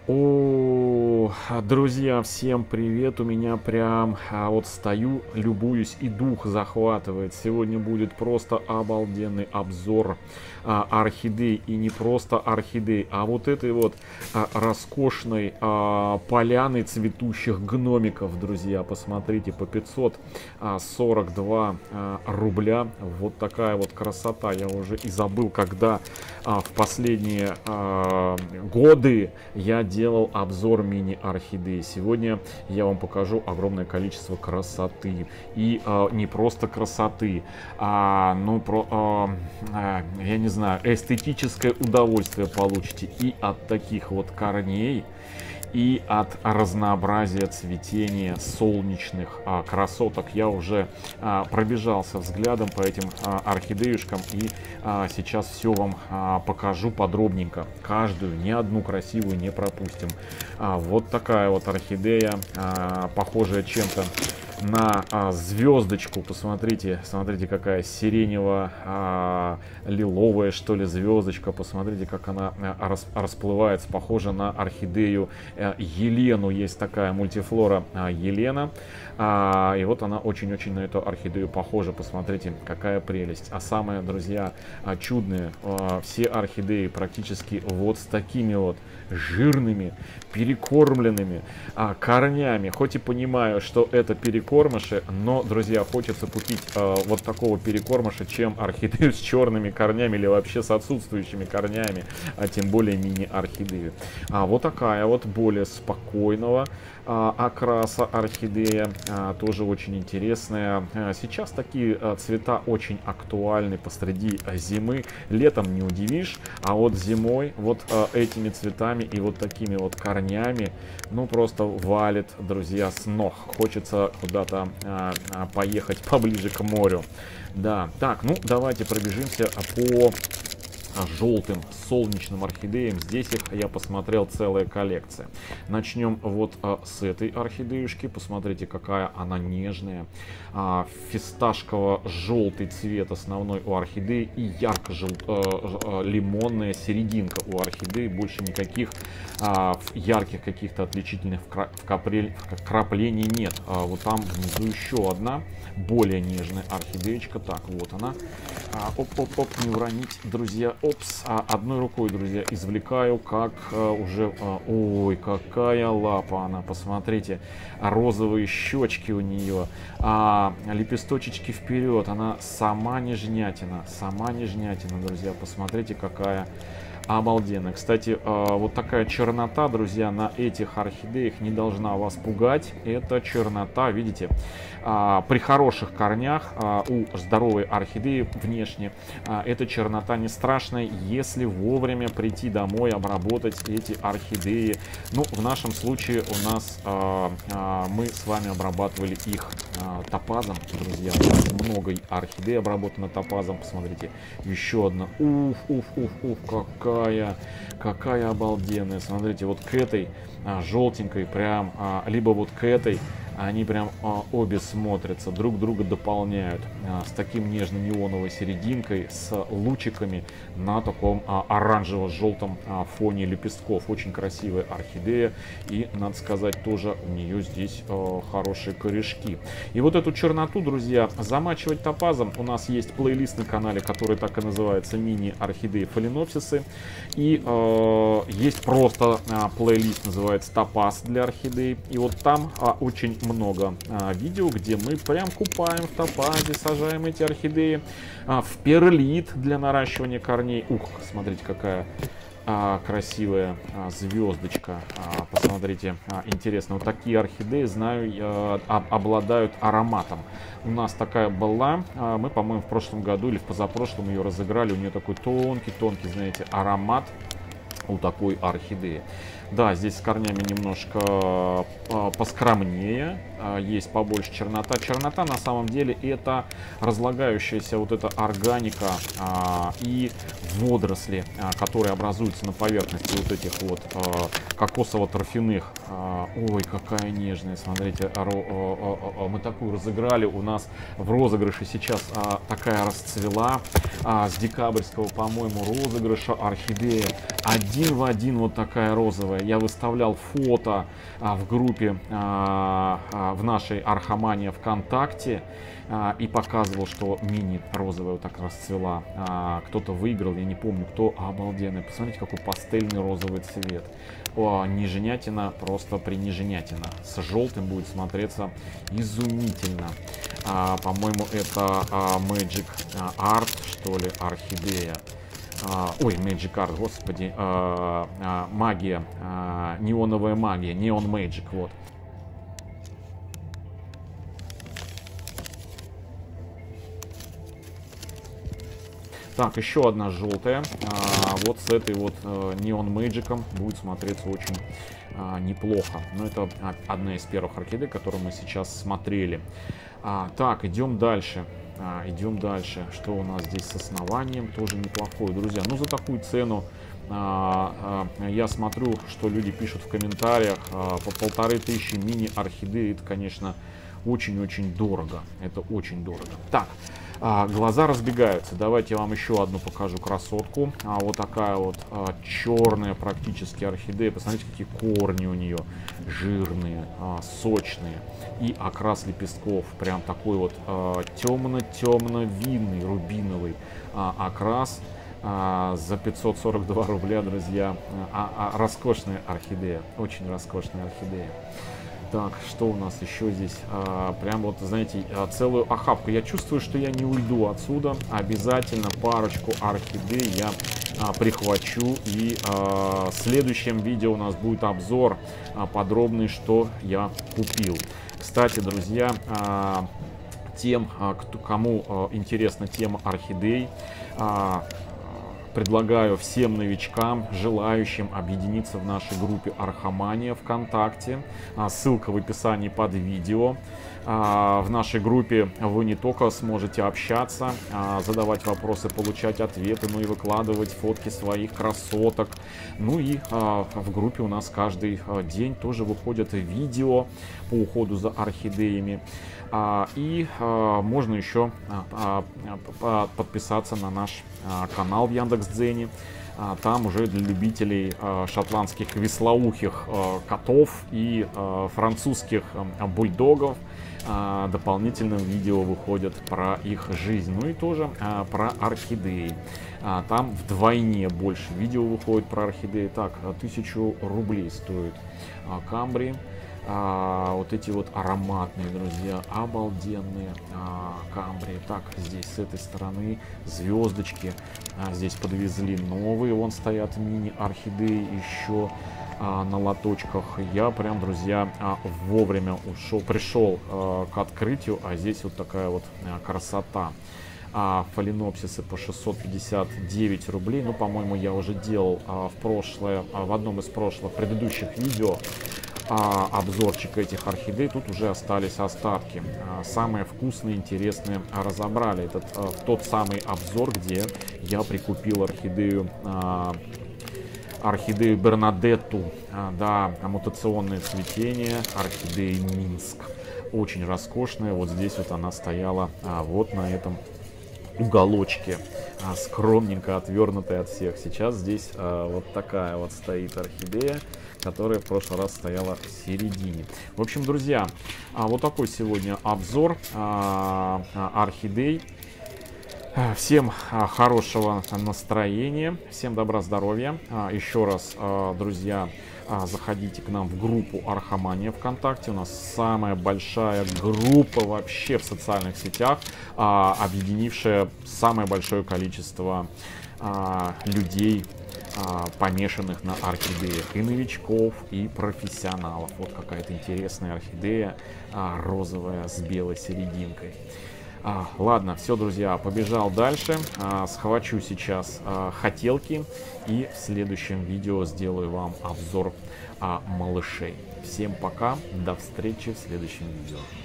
О, друзья, всем привет! У меня прям вот стою, любуюсь и дух захватывает. Сегодня будет просто обалденный обзор орхидей. И не просто орхидей, а вот этой вот роскошной поляны цветущих гномиков, друзья. Посмотрите, по 542 рубля. Вот такая вот красота. Я уже и забыл, когда в последние годы я делал обзор мини-орхидеи. Сегодня я вам покажу огромное количество красоты. И не просто красоты, а я не знаю, эстетическое удовольствие получите и от таких вот корней, и от разнообразия цветения солнечных красоток. Я уже пробежался взглядом по этим орхидеюшкам и сейчас все вам покажу подробненько. Каждую, ни одну красивую не пропустим. Вот такая вот орхидея, похожая чем-то на звездочку. Посмотрите, смотрите, какая сиренево-лиловая, что ли, звездочка. Посмотрите, как она расплывается. Похожа на орхидею Елену. Есть такая мультифлора Елена. И вот она очень-очень на эту орхидею похожа. Посмотрите, какая прелесть. А самое, друзья, чудное, все орхидеи практически вот с такими вот жирными, перекормленными корнями. Хоть и понимаю, что это перекормыши, но, друзья, хочется купить вот такого перекормыша, чем орхидею с черными корнями или вообще с отсутствующими корнями, а тем более мини-орхидею. Вот такая вот более спокойного окраса орхидея, тоже очень интересная. Сейчас такие цвета очень актуальны посреди зимы. Летом не удивишь, а вот зимой вот этими цветами и вот такими вот корнями, ну просто валит, друзья, с ног. Хочется куда-то поехать поближе к морю. Да, так, ну давайте пробежимся по желтым солнечным орхидеям. Здесь их, я посмотрел, целая коллекция. Начнем вот с этой орхидеюшки. Посмотрите, какая она нежная. Фисташково-желтый цвет основной у орхидеи и ярко-лимонная серединка у орхидеи. Больше никаких ярких каких-то отличительных вкраплений нет. Вот там внизу еще одна более нежная орхидеечка. Так, вот она. Оп-оп-оп, не уронить, друзья. Опс, одной рукой, друзья, извлекаю, как уже... ой, какая лапа она, посмотрите. Розовые щечки у нее. Лепесточечки вперед. Она сама нежнятина. Сама нежнятина, друзья. Посмотрите, какая... обалденно. Кстати, вот такая чернота, друзья, на этих орхидеях не должна вас пугать. Это чернота, видите, при хороших корнях у здоровой орхидеи внешне эта чернота не страшная, если вовремя прийти домой, обработать эти орхидеи. Ну, в нашем случае у нас мы с вами обрабатывали их топазом, друзья. Много орхидей обработано топазом. Посмотрите, еще одна. Уф, уф, уф, уф, какая обалденная. Смотрите, вот к этой желтенькой прям, либо вот к этой, они прям обе смотрятся, друг друга дополняют, с таким нежно-неоновой серединкой, с лучиками на таком оранжево-желтом фоне лепестков. Очень красивая орхидея, и, надо сказать, тоже у нее здесь хорошие корешки. И вот эту черноту, друзья, замачивать топазом. У нас есть плейлист на канале, который так и называется «Мини-орхидеи фаленопсисы». И есть просто плейлист, называется «Топаз для орхидей». И вот там очень много видео, где мы прям купаем в топазе, сажаем эти орхидеи в перлит для наращивания корней. Ух, смотрите, какая красивая звездочка. Посмотрите, интересно, вот такие орхидеи, знаю, обладают ароматом. У нас такая была, мы, по-моему, в прошлом году или в позапрошлом ее разыграли. У нее такой тонкий, знаете, аромат у такой орхидеи. Да, здесь с корнями немножко поскромнее, есть побольше чернота. Чернота на самом деле это разлагающаяся вот эта органика и водоросли, которые образуются на поверхности вот этих вот кокосово-торфяных. Ой, какая нежная, смотрите, мы такую разыграли, у нас в розыгрыше сейчас такая расцвела с декабрьского, по-моему, розыгрыша орхидея один в один вот такая розовая. Я выставлял фото в группе в нашей Архамания ВКонтакте и показывал, что мини розовая вот так расцвела. Кто-то выиграл, я не помню кто. Обалденный. Посмотрите, какой пастельный розовый цвет. О, неженятина, просто принеженятина. С желтым будет смотреться изумительно. По-моему, это Magic Art, что ли, орхидея. Ой, Magic Art, господи. Магия. Неоновая магия. Neon Magic, вот. Так, еще одна желтая. Вот с этой вот Neon Magic будет смотреться очень неплохо. Но это одна из первых орхидей, которую мы сейчас смотрели. Так, идем дальше. Идем дальше. Что у нас здесь с основанием? Тоже неплохое, друзья. Ну, за такую цену я смотрю, что люди пишут в комментариях. По 1500 мини-орхидеи. Это, конечно, очень-очень дорого. Это очень дорого. Так. Глаза разбегаются. Давайте я вам еще одну покажу красотку. Вот такая вот черная практически орхидея. Посмотрите, какие корни у нее жирные, сочные. И окрас лепестков. Прям такой вот темно-темно-винный, рубиновый окрас. За 542 рубля, друзья. Роскошная орхидея. Очень роскошная орхидея. Так, что у нас еще здесь? Прям вот, знаете, целую охапку. Я чувствую, что я не уйду отсюда. Обязательно парочку орхидей я прихвачу. И в следующем видео у нас будет обзор подробный, что я купил. Кстати, друзья, тем, кому интересна тема орхидей, предлагаю всем новичкам, желающим объединиться в нашей группе Архамания ВКонтакте. Ссылка в описании под видео. В нашей группе вы не только сможете общаться, задавать вопросы, получать ответы, но и выкладывать фотки своих красоток. Ну и в группе у нас каждый день тоже выходят видео по уходу за орхидеями. И можно еще подписаться на наш канал в Яндекс.Дзене. Там уже для любителей шотландских вислоухих котов и французских бульдогов дополнительным видео выходят про их жизнь. Ну и тоже про орхидеи. Там вдвойне больше видео выходит про орхидеи. Так, 1000 рублей стоит камбрий. Вот эти вот ароматные, друзья, обалденные камбрии. Так, здесь с этой стороны звездочки. Здесь подвезли новые, вон стоят мини-орхидеи еще на лоточках. Я прям, друзья, вовремя пришел к открытию, а здесь вот такая вот красота. Фаленопсисы по 659 рублей. Ну, по-моему, я уже делал в одном из предыдущих видео обзорчик этих орхидей. Тут уже остались остатки. Самые вкусные, интересные разобрали. Это тот самый обзор, где я прикупил орхидею Бернадетту, да, мутационное цветение, орхидеи Минск. Очень роскошная. Вот здесь вот она стояла вот на этом уголочке, скромненько отвернутая от всех. Сейчас здесь вот такая вот стоит орхидея, которая в прошлый раз стояла в середине. В общем, друзья, вот такой сегодня обзор орхидей. Всем хорошего настроения, всем добра, здоровья. Еще раз, друзья, заходите к нам в группу Архамания ВКонтакте. У нас самая большая группа вообще в социальных сетях, объединившая самое большое количество людей, помешанных на орхидеях, и новичков, и профессионалов. Вот какая-то интересная орхидея, розовая с белой серединкой. Ладно, все, друзья, побежал дальше. Схвачу сейчас хотелки и в следующем видео сделаю вам обзор малышей. Всем пока, до встречи в следующем видео.